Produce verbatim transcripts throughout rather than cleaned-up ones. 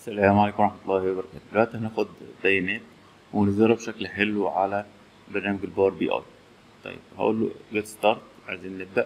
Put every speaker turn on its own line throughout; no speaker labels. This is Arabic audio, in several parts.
السلام عليكم ورحمة الله وبركاته. دلوقتي هناخد بيانات ونظهرها بشكل حلو على برنامج الباور بي اي. طيب هقول له جيت ستارت، عايزين نبدأ.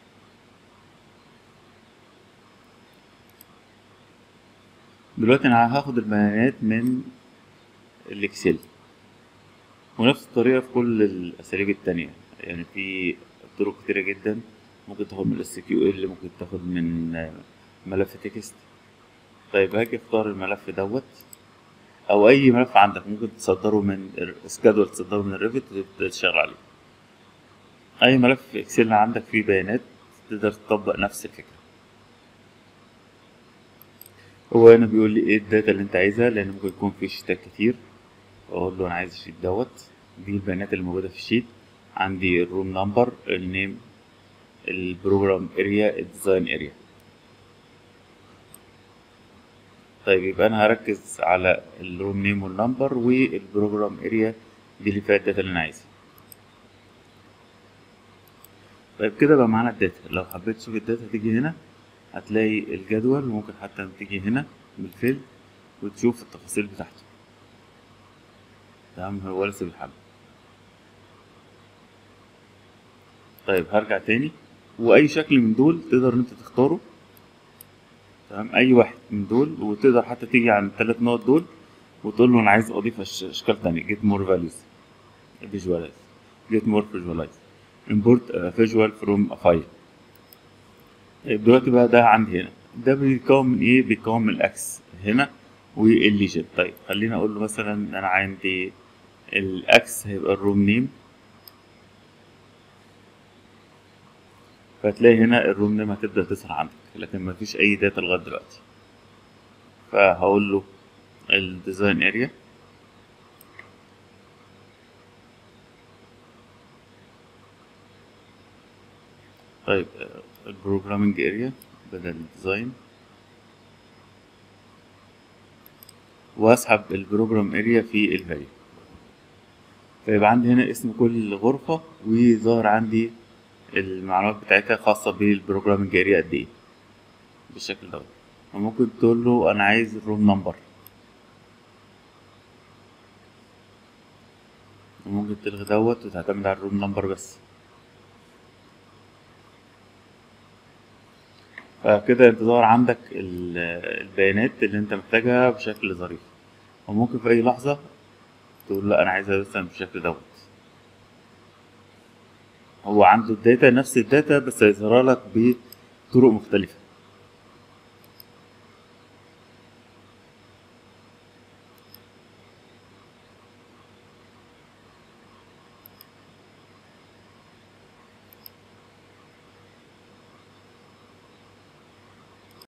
دلوقتي انا هاخد البيانات من الاكسل، ونفس الطريقة في كل الاساليب التانية. يعني في طرق كتيرة جدا، ممكن تاخد من الاس كيو ال، ممكن تاخد من ملف تكست. طيب هاجي اختار الملف دوت او اي ملف عندك، ممكن تصدره من سكادول، تصدره من الريفت وتبدأ تشتغل عليه. اي ملف اكسل عندك فيه بيانات تقدر تطبق نفس الفكره. هو هنا بيقول لي ايه الداتا اللي انت عايزها، لان ممكن يكون في شيتات كتير. اقول له انا عايز الشيت دوت. دي البيانات اللي موجوده في الشيت. عندي الروم نمبر، النيم، البروجرام اريا، الديزاين اريا. طيب يبقى انا هركز على الروم نيم والنمبر والبروجرام اريا، دي اللي فيها الداتا اللي انا عايزها. طيب كده بقى معانا الداتا. لو حبيت تشوف الداتا تيجي هنا، هتلاقي الجدول، وممكن حتى تيجي هنا بالفيل وتشوف التفاصيل بتاعته. تمام، هو لسه بيحمل. طيب هرجع تاني، واي شكل من دول تقدر ان انت تختاره. تمام، اي واحد من دول، وتقدر حتى تيجي عند الثلاث نقط دول وتقول له انا عايز اضيف أش- اشكال تانية. جيت مور فاليوز، فيجواليز، جيت مور فيجواليز، امبورت فيجوال فروم فايل. طيب دلوقتي بقى ده عندي هنا، ده بيتكون من ايه؟ بيتكون من الاكس هنا والليجن. طيب خلينا اقول له مثلا ان انا عندي الاكس هيبقى الروم نيم، فهتلاقي هنا الروم نيم هتبدأ تظهر عندك، لكن مفيش أي داتا لغاية دلوقتي. فهقول له الديزاين اريا. طيب البروجرامينج اريا بدل الديزاين، واسحب البروجرام اريا في الفاليو. فيبقى عندي هنا اسم كل غرفة، وظهر عندي المعلومات بتاعتها خاصة بالبروجرامينج اريا قد ايه، بالشكل دوت. وممكن تقول له انا عايز الروم نمبر، وممكن تلغي دوت وتعتمد على الروم نمبر بس. فكده انت ظهر عندك ال- البيانات اللي انت محتاجها بشكل ظريف. وممكن في اي لحظة تقول لا انا عايزها مثلا بالشكل دوت. هو عنده الداتا، نفس الداتا، بس هيظهرها لك بطرق مختلفة.